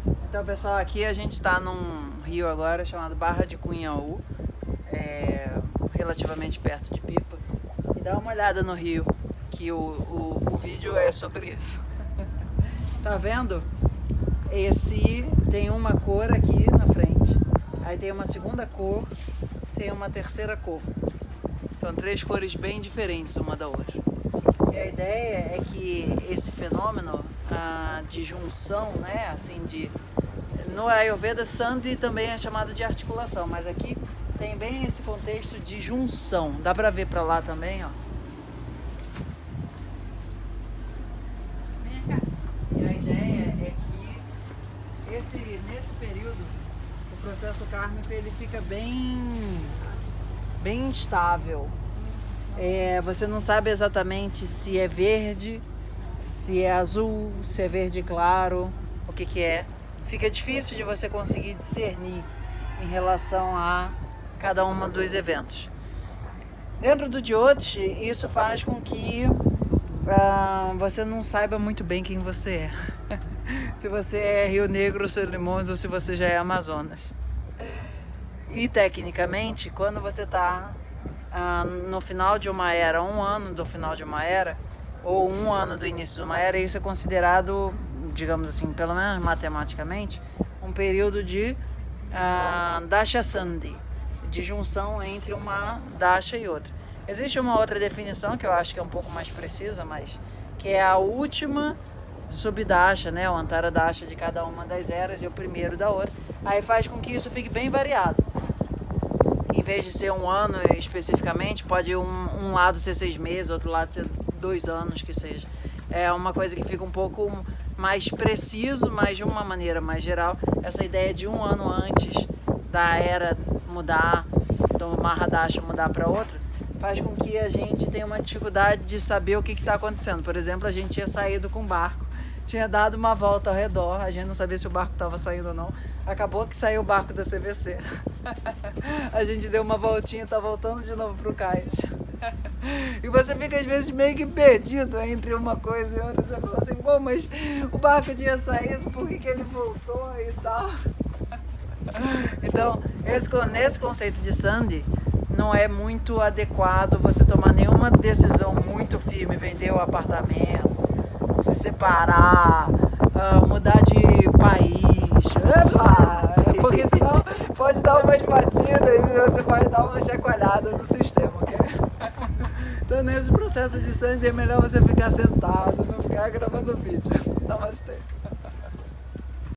Então, pessoal, aqui a gente está num rio agora chamado Barra de Cunhaú, relativamente perto de Pipa. E dá uma olhada no rio, que o vídeo é sobre isso. Tá vendo? Esse tem uma cor aqui na frente, aí tem uma segunda cor, tem uma terceira cor. São três cores bem diferentes uma da outra. E a ideia é que esse fenômeno de junção, né, assim, no Ayurveda, Sandhi também é chamado de articulação, mas aqui tem bem esse contexto de junção. Dá pra ver pra lá também, ó. E a ideia é que nesse período o processo kármico ele fica bem instável. Você não sabe exatamente se é verde, se é azul, se é verde claro, o que é. Fica difícil de você conseguir discernir em relação a cada um dos eventos. Dentro do Jyotish, isso faz com que você não saiba muito bem quem você é. Se você é Rio Negro, Solimões ou se você já é Amazonas. E tecnicamente, quando você está no final de uma era, um ano do final de uma era, ou um ano do início de uma era, isso é considerado, digamos assim, pelo menos matematicamente, um período de Dasha Sandhi, de junção entre uma Dasha e outra. Existe uma outra definição que eu acho que é um pouco mais precisa, mas que é a última subdasha, né, o Antara Dasha de cada uma das eras e o primeiro da outra. Aí faz com que isso fique bem variado. Em vez de ser um ano especificamente, pode um lado ser 6 meses, outro lado ser 2 anos, que seja. É uma coisa que fica um pouco mais preciso, mas de uma maneira mais geral. Essa ideia de um ano antes da era mudar, do Mahadasha mudar para outra, faz com que a gente tenha uma dificuldade de saber o que está acontecendo. Por exemplo, a gente tinha saído com o barco, tinha dado uma volta ao redor, a gente não sabia se o barco estava saindo ou não. Acabou que saiu o barco da CVC. A gente deu uma voltinha e tá voltando de novo pro cais. E você fica às vezes meio que perdido entre uma coisa e outra. Você fala assim, pô, mas o barco tinha saído, por que ele voltou e tal? Então, nesse conceito de Sandhi, não é muito adequado você tomar nenhuma decisão muito firme, vender o apartamento, se separar, mudar de país, porque senão pode dar umas batidas e você pode dar uma chacoalhada no sistema, ok? Então nesse processo de Sandhi é melhor você ficar sentado, não ficar gravando vídeo. Namastê.